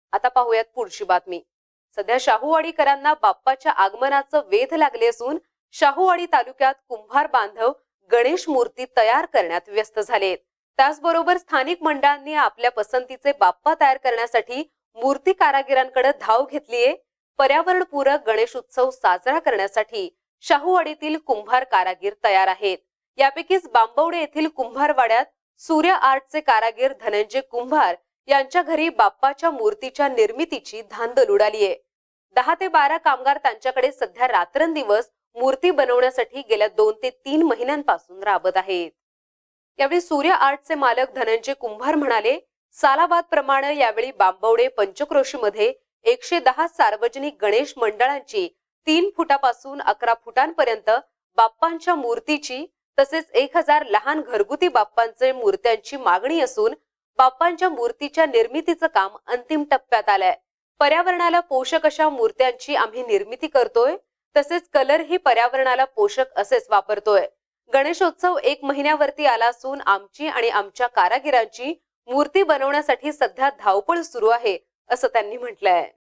आता पाहूयात पुढची बातमी। सध्या शाहूवाडीकरांना बाप्पाच्या आगमनाचं वेध लागले असून शाहूवाडी तालुक्यात कुंभार बांधव गणेश मूर्ती तयार करण्यात व्यस्त झालेत। त्याचबरोबर स्थानिक मंडळांनी आपल्या पसंतीचे बाप्पा तयार करण्यासाठी मूर्ती कारागिरांकडे धाव घेतलीये। पर्यावरणपूरक गणेश उत्सव साजरा करण्यासाठी शाहूवाडीतील कुंभार कारागीर तयार आहेत। यापैकीच बांबवडे येथील कुंभारवाड्यात सूर्य आर्टचे कारागीर धनंजय कुंभार यांच्या घरी बाप्पाच्या मूर्तीच्या निर्मितीची धांदल उडालीये। 10 ते 12 कामगार त्यांच्याकडे सध्या रात्रंदिवस मूर्ती बनवण्यासाठी गेल्या 2 ते 3 महिन्यांपासून राबत आहेत। यावेळी सूर्य आर्टचे मालक धनंजय कुंभार म्हणाले, सालाबाद प्रमाणे यावेळी बांबवडे पंचक्रोशीमध्ये 110 सार्वजनिक गणेश मंडळांची 3 फुटापासून 11 फुटांपर्यंत बाप्पांच्या मूर्तीची तसेच 1000 लहान घरगुती बाप्पांचे मूर्त्यांची मागणी असून बाप्पांच्या मूर्तीच्या निर्मितीचं काम अंतिम टप्प्यात आलंय। पर्यावरणाला पोषक अशा मूर्त्यांची आम्ही निर्मिती करतोय, तसेच कलर ही पर्यावरणाला पोषक असेच वापरतोय। गणेशोत्सव 1 महिन्यावरती आला असून आमची आणि आमच्या कारागिरांची मूर्ती बनवण्यासाठी सध्या धावपळ सुरू आहे, असं त्यांनी म्हटलंय।